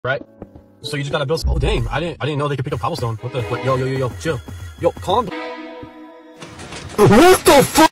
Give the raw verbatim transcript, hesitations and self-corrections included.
right? So you just gotta build. Oh damn! I didn't. I didn't know they could pick up cobblestone. What the? What, yo, yo, yo, yo, chill. Yo, calm. What the fuck?